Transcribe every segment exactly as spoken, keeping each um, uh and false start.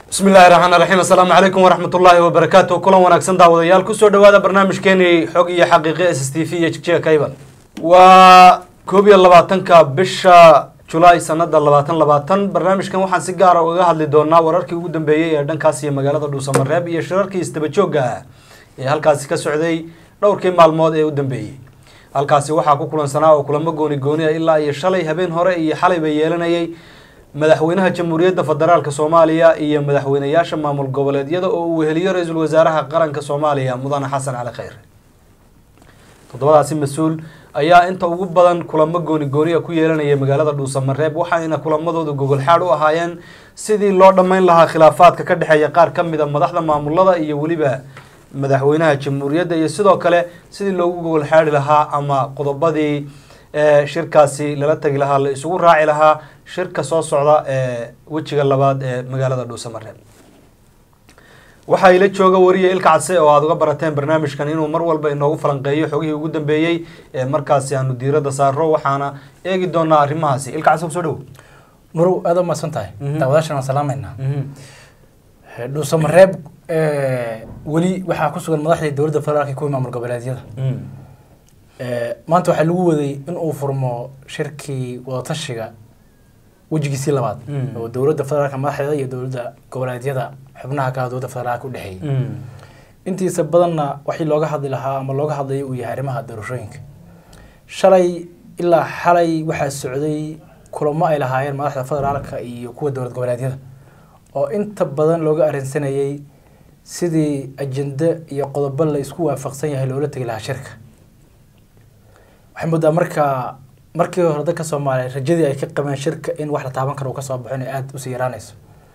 بسم الله الرحمن الرحيم السلام عليكم ورحمة الله وبركاته كلهم ونكسن دعوة كسر دواء برنامج كيني حقيقي حقيقي اس تي في يشكي كايبا وكوبي اللباتن كبشة جولاي سنة اللباتن اللباتن برنامج كان وحن سجارة وجهد لدونا وراركي ودن بيجي يردن كاسية مجالات دوسا مراب يشراركي استبتشوجا هالكاسي كسعودي دور كي معلومات ودن بيجي هالكاسي وحى كل سنة وكل ما جوني جوني إلا يشلي هبين هراء حلي بيجيلنا madaxweynaha jamhuuriyadda federaalka Soomaaliya iyo madaxweynayaasha maamul goboleedyada oo uu heliyo ra'iisul wasaaraha qaranka Soomaaliya Mudane Xasan Cali Khayre todobadaasi mas'uul ayaa inta ugu badan kulamo gooni gooniya ku yeelanaya magaalada Dhuusamareeb waxaana kulamadooda gogol xaad u ahaayeen sidii loo dhameyn lahaa khilaafaadka ka dhaxeeya qaar ka mid ah madaxda maamulada iyo waliba madaxweynaha jamhuuriyadda iyo sidoo kale sidii loogu gogol xaad lahaa ama qodobadii shirkaasi lala tagi lahaa la isugu raaci lahaa shirka soo socda ee wajiga labaad ee magaalada Dhuusamareeb waxa ila jooga wariye ilka cadse oo aad uga barateen barnaamijkan inuu mar walba inoogu falanqeeyo xogihii ugu dambeeyay ee markaasi aanu diirada saaro waxaana eegi doonaa arrimahaasi ilka cadse soo dhaw maru aad ma santahay daawadaashana salaamayna Dhuusamareeb ee wali waxa ku sugan madaxda dawladda federaalka ku maamul goboleedyada maanta waxa lagu waday in uu furmo shirkii wada tashiga wajigiisii labaad oo dawladda federaalka madaxdeeda iyo dawladda goboleedyada xubnaha ka dawladda federaalka u dhaxeeyay intiisa badanna wixii looga hadli lahaa ama looga hadlay uu yahay arrimaha doorashooyinka shalay ilaa xalay waxa socday kulamo ay lahaayeen madaxda federaalka iyo kuwa dawlad goboleedyada oo inta badan looga arinsanayay sidii ajenda iyo qodobo la isku waafaqsan yahay loola tagi lahaa shirka waxay muddaa marka markii hore dadka Soomaaliyeed rajadii ay ka qabeen shirka in wax la taaban karo ka soo baxo in aad u siiraanayso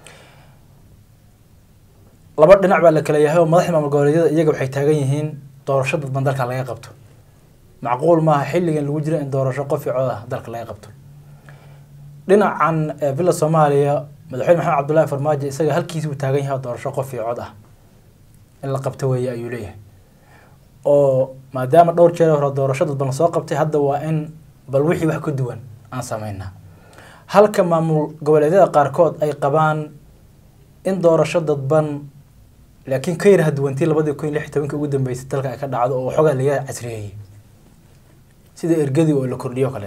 laba dhinac baa la kala yahay oo madaxda maamul goboleedyada iyaga waxay taagan yihiin doorasho dad dalka laga qabto macquul ma aha xilligan lagu jiro in doorasho qof iyo cod ah dalka laga qabto dhinacan villa Soomaaliya madaxweyne Maxamed Cabdullaahi Farmaajo isaga halkiisa uu taagan yahay doorasho qof iyo cod ah in la qabto way ayuu leeyahay oo maadaama dhowr jeer hore doorasho dad badan soo qabtay hadda waa in bal wixii wax ka duwan aan sameynaa halka maamul goboleedyada qaarkood ay qabaan in doorasho dadban laakiin ka yar duwantii labada kun iyo lix iyo toban ugu dambeysay dalka ay ka dhacdo oo xogaa laga casriyeeyay sida ergadii oo la kordhiyo kale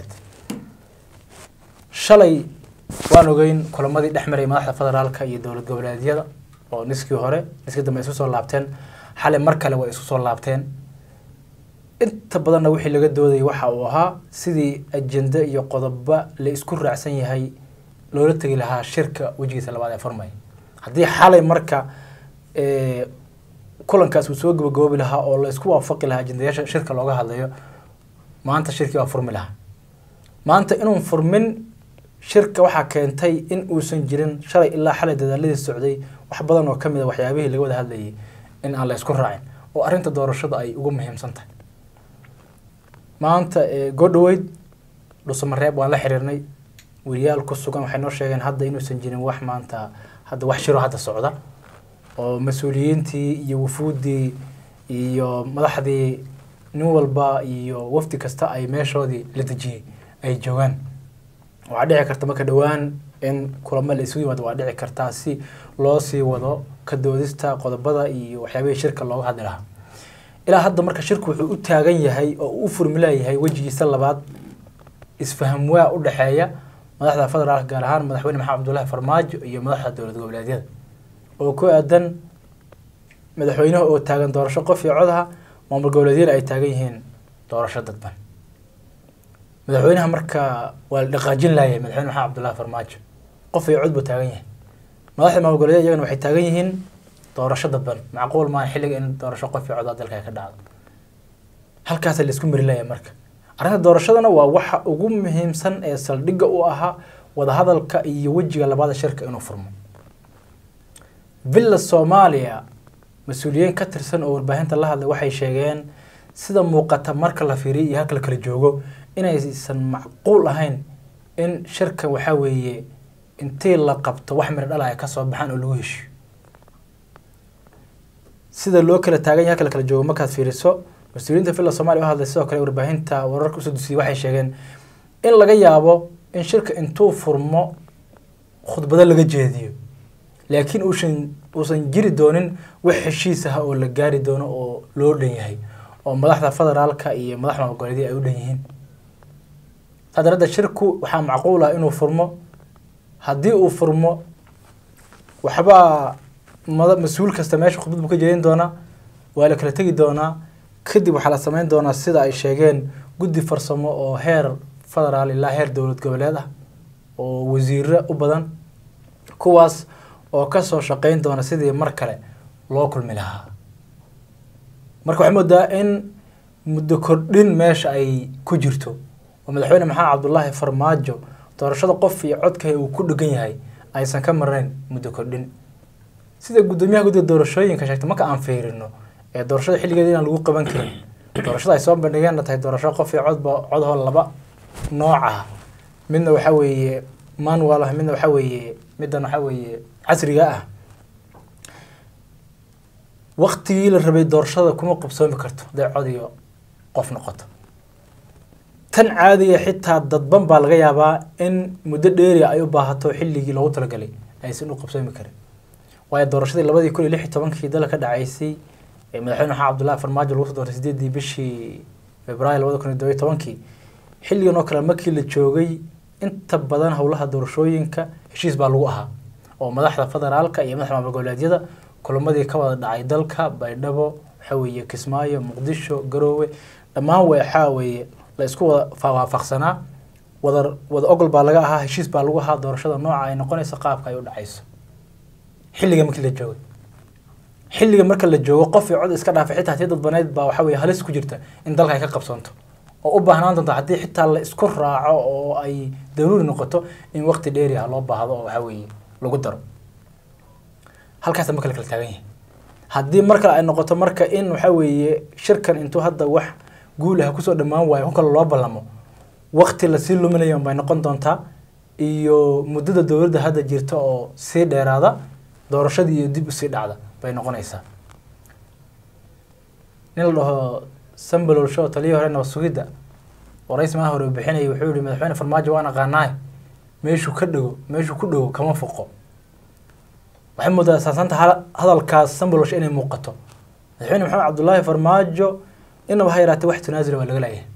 shalay waan ogeyn kulamadii dhexmaray madaxda federaalka iyo dawlad goboleedyada oo niskii hore niskii dambe isu soo laabteen xalay mar kale way isu soo laabteen inta badanna wixii laga dooday waxa uu ahaa sidii ajenda iyo qodobo la isku raacsan yahay loola tagi lahaa shirka wajigiisa labaad ee furmay haddii xalay marka ee kulankaas uu soo gabagaboobi lahaa oo la isku waafaqi lahaa ajendayaasha shirka looga hadlayo maanta shirkii waa furmi lahaa maanta inuu furmin shirka waxa keentay in uusan jirin shalay ilaa xalay dadaaladii socday wax badan oo kamid ah waxyaabihii laga wada hadlayay in aan la isku raacin oo arinta doorashada ay ugu muhiimsan tahay maanta ee godweyd Dhuusamareeb waan la xiriirnay wariyaal ku sugan waxay noo sheegeen hadda inuusan jirin wax maanta hadda wax shiro hadda socda oo mas'uuliyiintii iyo wufuudii iyo madaxdii nin walba iyo wafdi kasta ay meeshoodii la dajiyay ay joogan waxa dhici karta marka dhawaan in kulamo la isugu yimaado waa dhici karta si loo sii wado ka doodista qodobada iyo waxyaabaha shirka looga hadli lahaa ilaa hadda marka shirku wuxuu u taagan yahay oo uu furmilayahay wajigiisa labaad isfaham waa u dhaxeeya madaxda federaalka gaar ahaan madaxweyne Maxamed Cabdullaahi Farmaajo iyo madaxda dawlad goboleedyada oo ku aadan madaxweynaha oo taagan doorasho qof iyo cod ah maamul goboleedyada ay taagan yihiin doorasho dadban madaxweynaha marka waa la dhaqaajin laayay madaxweyne Maxamed Cabdullaahi Farmaajo qof iyo cod buu taagan yahay madaxda maamul goboleedyada iyagana waxay taagan yihiin doorasho dadban macquul ma xilliga in doorasho qof iyo cod dalka ka dhacdo halkaas la isku mari laayay marka arrinta doorashadana waa waxa ugu muhiimsan ee saldhigga u ahaa wada hadalka iyo wajiga labaad shirka inuu furmo villa Soomaaliya mas'uuliyiin ka tirsan oo warbaahinta la hadlay waxay sheegeen sida muuqata marka la fiiriyo iyo halka kala joogo inaysan macquul ahayn in shirka waxa weeye intii la qabto wax mir dhalay ka soo baxan oo lagu heshiyo sida loo kala taagan yahay kala kala joogo markaad fiiriso mas'uuliyiinta villa Soomaaliya oo hadlay sidoo kale warbaahinta wararka soo dusiyay waxay sheegeen in laga yaabo in shirka intuu furmo khudbada laga jeediyo laakiin uusan uusan jiri doonin wax heshiis ah oo la gaari doono oo loo dhan yahay oo madaxda federaalka iyo madaxda goboleedyada ay u dhan yihiin sadarada shirku waxaa macquul ah inuu furmo haddii uu furmo waxba mas'uul kasta meesha khudbad buu ka jeedin doonaa waa la kala tegi doonaa kadib waxaa la samayn doonaa sida ay sheegeen guddi farsamo oo heer federaal ilaa heer dowlad goboleed ah oo wasiirro u badan kuwaas oo ka soo shaqayn doona sidii mar kale loo kulmi lahaa marka waxay moodaa in muddo kordhin meesha ay ku jirto oo madaxweyne maxamed cabdullaahi farmaajo doorashada qof iyo codka uu ku dhagan yahay aysan ka marnayn muddo kordhin sida gudoomiyaha guddiga doorashooyinka sheegtay marka aan fiirino ee doorashada xilligeeda inaan lagu qaban karin doorashada ay soo bandhigeen tahay doorasho qof iyo codba codhoo laba nooc ah midna waxa weeye manual ah midna waxa weeye middan waxa weeye casriga ah waqtigii la rabay doorashada kuma qabsoomi karto haday cod iyo qof noqoto tan caadiga xitaa dadban baa laga yaabaa in muddo dheeri ay u baahato xilligii loogu talagalay aysan u qabsoomi karin waayo doorashadii labadii kun iyo lix iyo tobankii dalka ka dhacaysay ee madaxweyne maxamed cabdullaahi farmaajo lagu soo doortay sideedii bishii februaayo labada kun iyo todoba iyo tobankii xilligan oo kale markii la joogay inta badan howlaha doorashooyinka heshiis baa lagu ahaa oo madaxda federaalka iyo madaxda maamul goboleedyada kulamadii ka wada dhacay dalka baydhabo waxa weeye kismaayo muqdisho garoowe dhammaan waxa weeye la isku wada waafaqsanaa wada wada ogol baa laga ahaa heshiis baa lagu ahaa doorashada nooca ay noqonayso qaabka ay u dhacayso xilliga markii la joogay xilliga marka la joogo qof iyo cod iska dhaafay xitaa tii dadbaneyd baa waxa weeye halis ku jirta in dalka ay ka qabsoonto oo u baahnaan doonto haddii xitaa la isku raaco oo ay daruuri noqoto in waqti dheeri ah loo baahdo oo waxa weeye lagu daro halkaas marka la kala taagan yahay haddii marka ay noqoto marka in waxa weeye shirkan intuu hadda wax guul ah kusoo dhamaan waayo kala loo ballamo waqti la sii luminayo bay noqon doontaa iyo muddada dowladda hadda jirta oo sii dheeraada doorashadii iyo dib u sii dhacda bay noqonaysaa nin la dhaho sambalow show taliyo hore nabad sugidda oo ra'iis maaha hore bixinayay wuxuu yidhi madaxweyne farmaajo waan aqaanaay meeshuu ka dhago meeshuu ku dhago kama foqo waxay moodaa asaasanta hadalkaas sambalow inay muuqato madaxweyne maxamed cabdullaahi farmaajo inaba ha yaraatee wax tanaasula waa laga leeyahay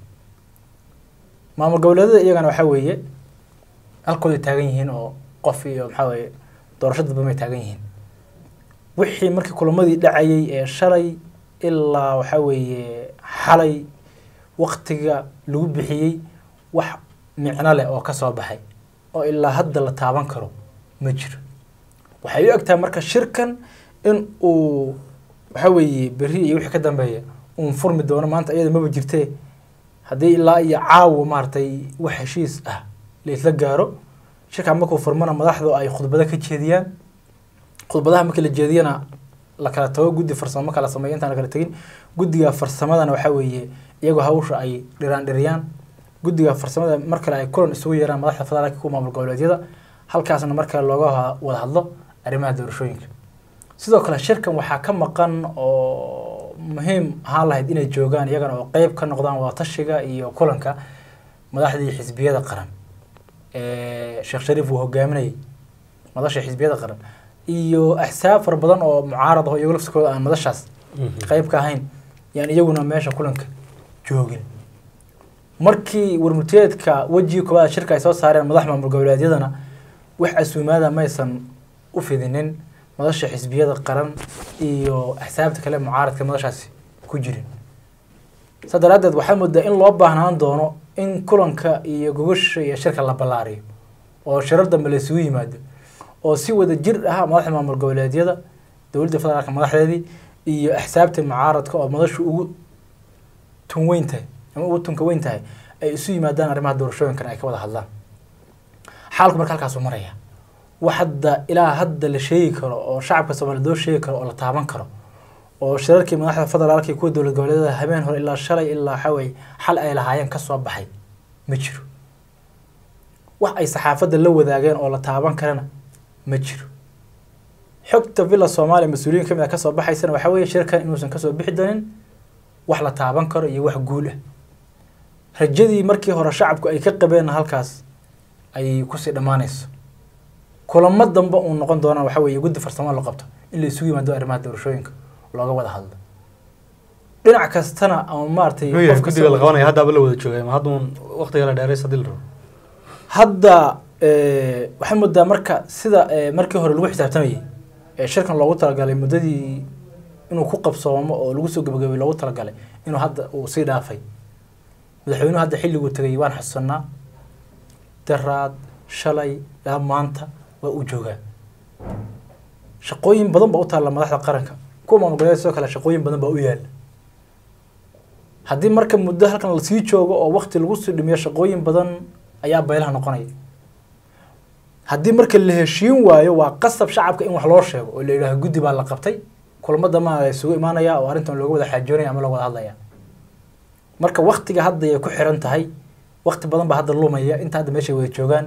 maamul goboleedyada iyagana waxaa weeye halkooday taagan yihiin oo qof iyo maxaa weeye doorasho dadban bay taagan yihiin wixii markii kulamadii dhacayay ee shalay ilaa waxaa weeye xalay waqtiga lagu bixiyey wax micno leh oo ka soo baxay oo ilaa hadda la taaban karo ma jiro waxay u egtahay marka shirkan in uu waxa weeye berri iyo wixii ka dambeeya uun furmi doono maanta iyada maba jirtee haddii ilaa iyo caawa maaragtay wax heshiis ah la isla gaaro shirkan markuu furmana madaxdu ay khudbado ka jeediyaan khudbadaha markii la jeediyana la kala tago guddi farsamo kala sameeyo intaan la kala tegin guddiga farsamadana waxa weeye iyagoo hawsha ay dhiraan dhiriyaan guddiga farsamada mar kale ay kulan isugu yeeraan madaxda federaalka ku maamul goboleedyada halkaasna mar kale looga wada hadlo arrimaha doorashooyinka sidoo kale shirkan waxaa ka maqan oo muhiim ahaan lahayd inay joogaan iyagana oo qeyb ka noqdaan wada tashiga iyo kulanka madaxdii xisbiyada qaran ee sheekh shariif uu hogaaminayay madasha xisbiyada qaran iyo axsaab fara badan oo mucaarad ah iyagu lafsikooda aan madashaas qeyb ka ahayn yani iyaguna meesha kulanka joogin markii warmurtiyeedka wajii koobaad shirka ay soo saareen madax maamul goboleedyadana wax asuumaada maysan u fidinin madasha xisbiyada qaran iyo axsaabta kale mucaaradka madashaasi ku jirin saa daraadeed waxaa moodaa in loo baahnaan doono in kulanka iyo gogosha iyo shirka la ballaariyo oo shirar dambe la isugu yimaado oo si wada jir ah madaxda maamul goboleedyada dowladda federaalka madaxdeedii iyo axsaabta mucaaradka oo madashu ugu tun weyn tahay ama ugu tunka weyn tahay ay isu yimaadaan arrimaha doorashooyinkan ay ka wada hadlaan xaalku marka halkaasuu maraya wax hadda ilaa hadda la sheegi karo oo shacabka Soomaaliyeed loo sheegi karo oo la taaban karo oo shirarkii madaxda federaalka iyo kuwa dowlad goboleedyada habeen hore ilaa shalay ilaa xaway xal ay lahaayeen ka soo baxay ma jiro wax ay saxaafadda la wadaageen oo la taaban karana ma jiro xogta villa Soomaaliya mas'uuliyiin kamid ah ka soo baxaysana waxa weeye shirkan inuusan ka soo bixi doonin wax la taaban karo iyo wax guul ah rajadii markii hore shacabku ay ka qabeen halkaas ay ku sii dhamaanayso kulamo dambe uu noqon doona waxa weeye guddi farsamo la qabto in la isugu yimaado arrimaha doorashooyinka looga wada hadlo dhinac kastana ama maartay qof guddiga la qabanaya hadda la wada joogay ma hadda waqtiga la dheeray sadil rabo hadda ee waxa mudda marka sida markii hore lagu xisaabtamayay ee shirkan loogu talagalay muddadii inuu ku qabsoomo oo lagu soo gabagabay loogu talagalay inuu hadda uu sii dhaafay madaxweynuhu hadda xilligu tagay waan xasuusanaa daraad shalay ilaa maanta waa uu joogaa shaqooyin badan baa u taalla madaxda qaranka kuwa maamulgoboleedyada sidoo kale shaqooyin badan baa u yaala haddii marka muddo halkan la sii joogo oo waqti lagu sii dhimiyo shaqooyin badan ayaa baylaha noqonaya haddii marka la heshiin waayo waa qasab shacabka in wax loo sheego oo la yidhaaho guddi baa la qabtay kulamada ma isugu imaanaya oo arrintan looga wada xaajoonaya ama looga wada hadlaya marka waqtiga hadda ay ku xiran tahay waqti badan baa hadda lumaya inta hadda meesha wada joogaan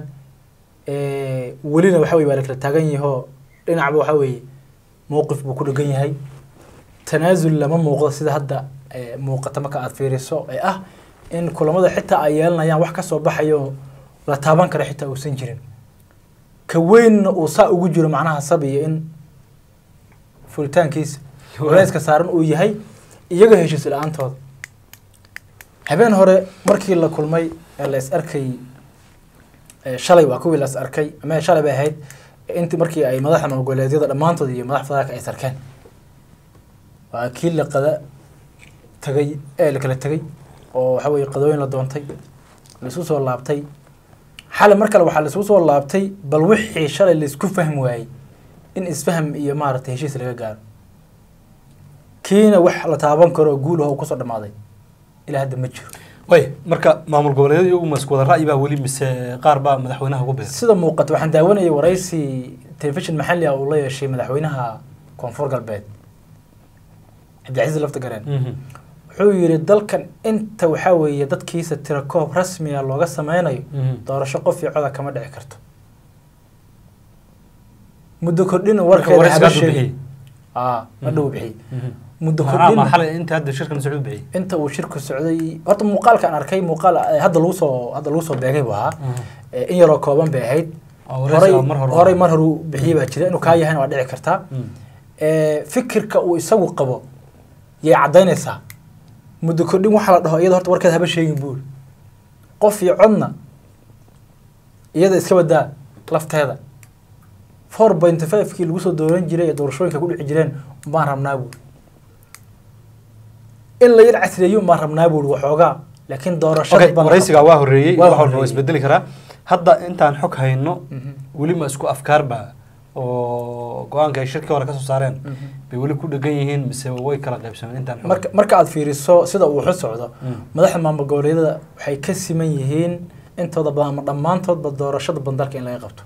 ee welina waxa weeye waa la kala taagan yahay dhinacba waxa weeye mowqif buu ku dhagan yahay tanaasul lama muuqdo sida hadda muuqata marka aad fiiriso ee ah in kulamada xitaa ay yeelanayaan wax ka soo baxayo la taaban karo xitaa uusan jirin ka weyn uu saa ugu jiro macnaha sabiya in fulitaankiisa culayska saaran uu yahay iyaga heshiis la'aantooda habeen hore markii la kulmay ee la is arkay shalay waa kuwii la is arkay ama shalay bay ahayd intii markii ay madaxda maamulgoboleedyada dhammaantood iyo madaxda federaalka ay sarkeen waa kii la qada tagay ee la kala tagay oo waxa weeye qadooyin la doontay la isu soo laabtay xalay mar kale waxaa la isu soo laabtay bal wixii shalay la isku fahmi waayey in isfaham iyo maaragtay heshiis laga gaaro kiina wax la taaban karo guul oo ku soo dhamaaday ilaa hadda ma jiro way marka maamul goboleedyada iyagu ma isku wada ra'yi baa weli mise qaar baa madaxweynaha ugu beeray sida muuqata waxaan daawanayay waraysi telefishin maxalli ah oo la yeeshay madaxweynaha koonfur galbeed cabdicasiis laftagareen wuxuu yiri dalkan inta waxa weeye dadkiisa tira koob rasmi ah looga sameynayo doorasho qof iyo cod kama dhici karto muddo kordhin warkeeda habashii ah ma dhow bixi muddo kordhin ma xalay inta hadda shirkan socod bixi inta uu shirku socday horta muuqaalka aan arkay muuqaal hadda lagu soo hadda lagu soo beegay waa in yaro kooban bay ahayd horay horay mar hore bixiyay baa jira inuu ka yahay waa dhici kartaa ee fikirka uu isagu qabo yay cadaynaysaa muddo kordhin waxa la dhaho iyada horta warkeeda haba sheegin buul qof iyo codna iyada iska wadaa lafteeda four point five kii lagu soo dooran jiray ee doorashooyinka ku dhici jireen baan rabnaa buul in la yar casriyeeyo ma rabnaa buul waxoogaa laakiin doorashada baan waraysiga waa horeeyay wax walba isbedeli karaa hadda intaan xog hayno weli ma isku afkaar ba oo go'aanka ay shirka hore ka soo saareen bay weli ku dhagan yihiin mise way kala qaybsameen intaan marka marka aad fiiriso sida uu xus socdo madaxda maamul goboleedyada waxay ka siman yihiin intooda badan ama dhammaantoodba doorashada bandalka in laga qabto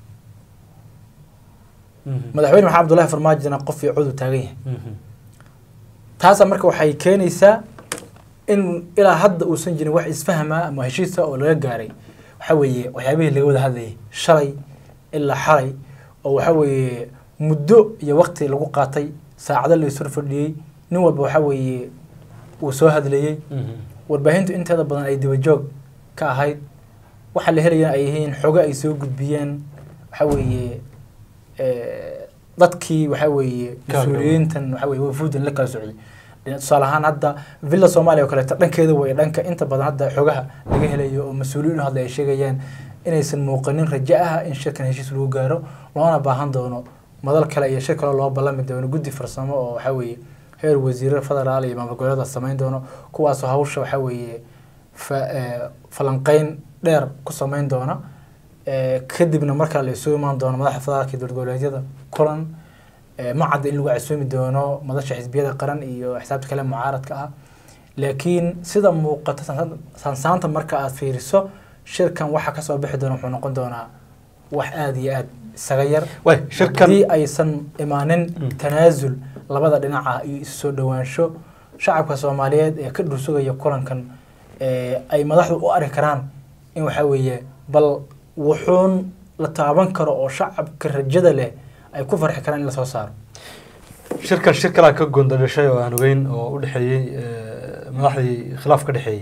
madaxweyne maxamed abdullaahi farmaajo qof iyo cod u taagan yahay taas marka waxay keenaysaa in ilaa hadda uusan jirin wax isfahama ama heshiis oo laga gaaray waxa weeye waxyaabihii laga wada hadlayay shalay ilaa xalay oo waxa weeye muddo iyo waqti lagu qaatay saacado la isur fadhiyay nin walba waxa weeye uu soo hadlayay warbaahintu inteeda badan ay daba joog ka ahayd waxa la helayay ay yihiin xogo ay soo gudbiyeen waxa weeye ee dadkii waxa weeye mas'uuliyiintan waxa weeye wafuudan la kala socday tusaale ahaan hadda villa Soomaaliya oo kale dhankeeda way dhanka inta badan hadda xogaha laga helayo oo mas'uuliyiin hadda ay sheegayaan inaysan muuqanin rajo ah in shirkan heshiis lagu gaaro loona baahan doono madal kale iyo shir kale loo balami doono guddi farsamo oo waxa weeye heer wasiirada federaal iyo maamul goboleedyada sameyn doono kuwaas oo hawsha waxa weeye falanqeyn dheer ku sameyn doona ee kadibna marka la isugu imaan doono madaxda federaalka iyo dowlad goboleedyada kulan ma cad in lagu casuumi doono madasha xisbiyada qaran iyo xisaabta kale mucaaradka ah laakiin sida muuqata sansaanta marka aad fiiriso shirkan waxa ka soo bixi doona wuxuu noqon doonaa wax aad iyo aad isaga yar way shirkan hadii aysan imaanin tanaasul labada dhinaca iyo isu soo dhawaansho shacabka Soomaaliyeed ee ka dhursugaya kulankan ee ay madaxdu u arki karaan in waxa weeye bal wuxuun la taaban karo oo shacabka rajada leh ay ku farxi karaan in la soo saaro shirkan shir kala ka gondadashay oo aan ogeyn oo u dhaxeeyay madaxdii khilaaf ka dhaxeeyay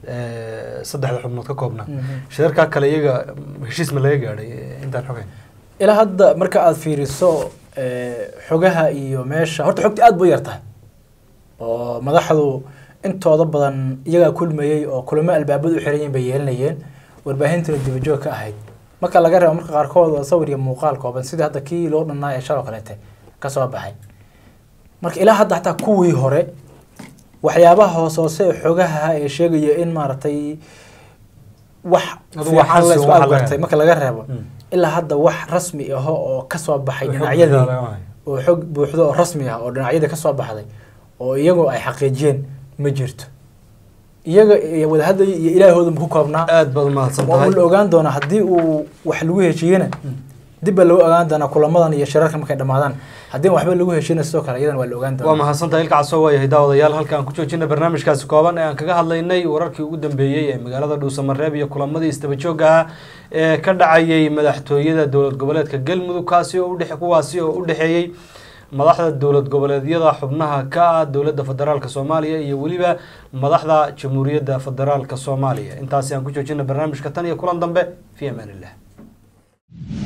ee saddexda xubnood ka koobna shirka kale iyaga heshiis ma laga gaaray intaan xogeyn ilaa hadda marka aad fiiriso xogaha iyo meesha horta xogta aad buu yartahay oo madaxdu intooda badan iyaga kulmayay oo kulamo albaabadu xiran yihiin bay yeelanayeen warbaahintuna dibajoog ka ahayd marka laga reebo marka qaarkood oo sawir iyo muuqaal kooban sida hadda kii loo dhanaa ee shalay kaleete ka soo baxay marka ilaa hadda xataa kuwii hore waxyaabaha hoos hoose ee xogaha ee sheegaya in maaragtay wax fiican la isku aragtay marka laga reebo ilaa hadda wax rasmi ah oo ka soo baxay dhinacyadii oo xog buuxdo oo rasmi ah oo dhinacyada ka soo baxday oo iyagu ay xaqiijiyeen ma jirto iyaga wada hadda iyo ilaahooda ku koobnaa aad baad mahadsan tahay oo la ogaan doona hadii uu wax lagu heshiiyana dib loo ogaan doona kulamadan iyo shirarka markay dhamaadaan hadii waxba lagu heshiiyana sidoo kale iyadan waa la ogaan doona waa mahadsan tahay ilka casoo way daawadayaal halkaan ku joojinay barnaamijkaasi kooban ee aan kaga hadlaynay wararkii ugu dambeeyay ee magaalada Dhuusamareeb iyo kulamadii istaba jooga ee ka dhacayay madaxtooyada dowlad goboleedka Galmudug kaasi oo u dhaxay kuwaasi oo u dhaxeeyay madaxda dowlad goboleedyada xubnaha ka dowladda federaalka Soomaaliya iyo waliba madaxda jamhuuriyadda federaalka Soomaaliya intaas aan ku joojinay barnaamijka tan iyo kulan dambe fi amaan illah